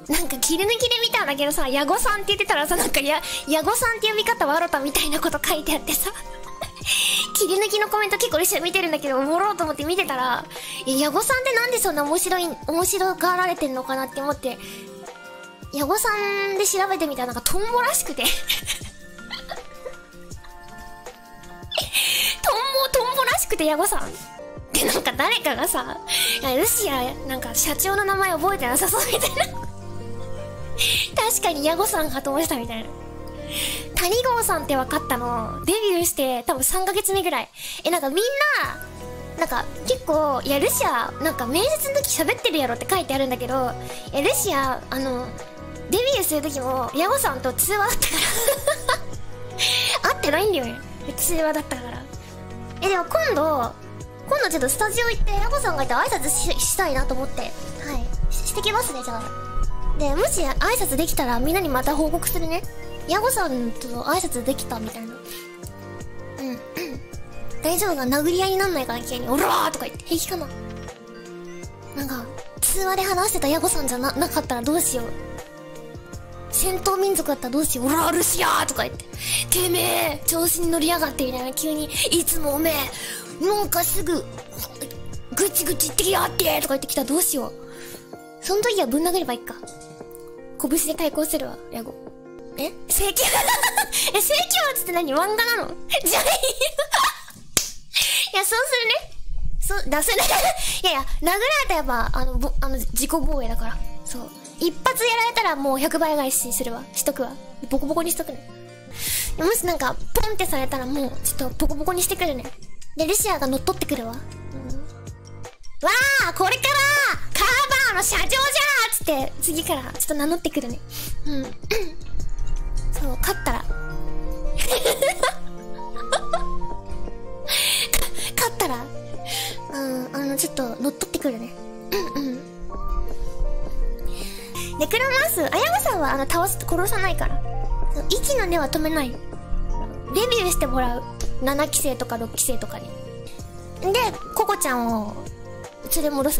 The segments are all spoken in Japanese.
なんか切り抜きで見たんだけどさ、ヤゴさんって言ってたらさ、なんかヤゴさんって呼び方わろたみたいなこと書いてあってさ切り抜きのコメント結構一緒に見てるんだけど、おもろうと思って見てたら、ヤゴさんってなんでそんな面白がられてんのかなって思って、ヤゴさんで調べてみたらなんかトンボらしくてトンボらしくてヤゴさん。で、なんか誰かがさ、ルシア、なんか社長の名前覚えてなさそうみたいな確かにヤゴさんかと思ってたみたいな。谷郷さんって分かったの、デビューして多分3ヶ月目ぐらい。なんかみんな、なんか結構、いや、ルシア、なんか面接の時喋ってるやろって書いてあるんだけど、ルシア、デビューする時も、ヤゴさんと通話だったから会ってないんだよね。通話だったから。でも今度ちょっとスタジオ行って、ヤゴさんがいて挨拶したいなと思って。はい。してきますね、じゃあ。で、もし挨拶できたらみんなにまた報告するね。ヤゴさんと挨拶できたみたいな。大丈夫か、殴り合いになんないかな、急に。オラーとか言って。平気かな。なんか、通話で話してたヤゴさんじゃなかったらどうしよう。戦闘民族だったらどうしよう。オラールシアーとか言って。てめえ、調子に乗りやがってみたいな。急に、いつもおめえ、なんかすぐ、ぐちぐち言ってきやがってとか言ってきたらどうしよう。その時はぶん殴ればいいか。拳で対抗するわ、ヤゴ。聖剣聖剣はつって何、漫画なのじゃあいや、そうするね。出せないいや、殴られたらやっぱ、自己防衛だから。そう。一発やられたらもう100倍返しするわ。しとくわ。ボコボコにしとくね。もしなんか、ポンってされたらもう、ちょっとボコボコにしてくるね。で、ルシアが乗っ取ってくるわ。わあ、これからカーバーの社長じゃーつって、次からちょっと名乗ってくるね。そう、勝ったら。勝ったら、ちょっと乗っ取ってくるね。ネクロマンス、あやまさんは殺さないから。息の根は止めない。デビューしてもらう。7期生とか6期生とかに。で、ココちゃんを連れ戻す。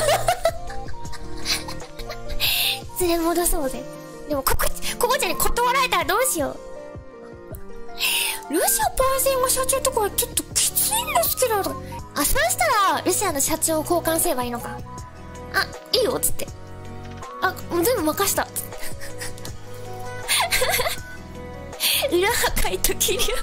連れ戻そうぜ。でもココちゃんに断られたらどうしよう。ルシアパーセンが社長とかはちょっときついんですけど。そうしたら、ルシアの社長を交換すればいいのか。いいよ、つって。もう全部任した。裏破壊とキリア。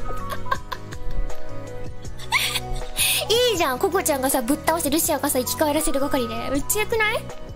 いいじゃん、ココちゃんがさ、ぶっ倒してルシアがさ、生き返らせる係で。めっちゃよくない？